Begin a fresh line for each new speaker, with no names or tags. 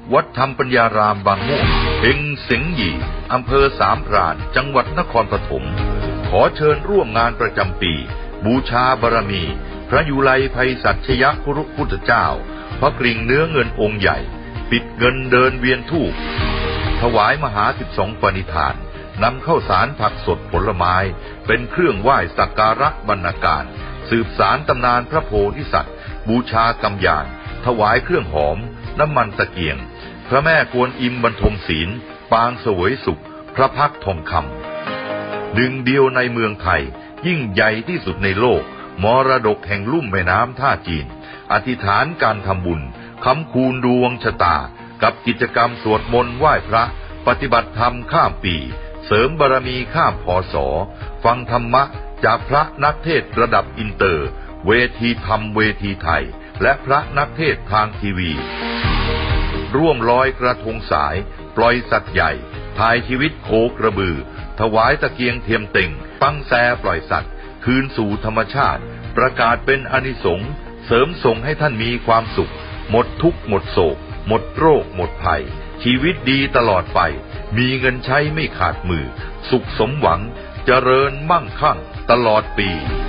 วัดธรรมปัญญารามบางม่วงเฮงเสงหยี่อำเภอสามพรานจังหวัดนครปฐมขอเชิญร่วมงานประจำปีบูชาบารมีพระยุไลไพศาลชยคุรุพุทธเจ้าพระกริ่งเนื้อเงินองค์ใหญ่ปิดเงินเดินเวียนธูปถวายมหา12ปณิธานนำข้าวสารผักสดผลไม้เป็นเครื่องไหว้สักการะบรรณาการสืบสารตำนานพระโพธิสัตว์บูชากำยานถวายเครื่องหอมน้ำมันตะเกียงพระแม่กวนอิมบรรทมศีลปางเสวยสุขพระพักทองคำหนึ่งเดียวในเมืองไทยยิ่งใหญ่ที่สุดในโลกมรดกแห่งลุ่มแม่น้ำท่าจีนอธิษฐานการทำบุญค้ำคูณดวงชะตากับกิจกรรมสวดมนต์ไหว้พระปฏิบัติธรรมข้ามปีเสริมบารมีข้ามพศฟังธรรมะจากพระนักเทศระดับอินเตอร์เวทีธรรมเวทีไทยและพระนักเทศทางทีวีร่วมลอยกระทงสายปล่อยสัตว์ใหญ่ถ่ายชีวิตโคกระบือถวายตะเกียงเทียมเต่งปังแซปล่อยสัตว์คืนสู่ธรรมชาติประกาศเป็นอานิสงส์เสริมส่งให้ท่านมีความสุขหมดทุกข์หมดโศกหมดโรคหมดภัยชีวิตดีตลอดไปมีเงินใช้ไม่ขาดมือสุขสมหวังเจริญมั่งคั่งตลอดปี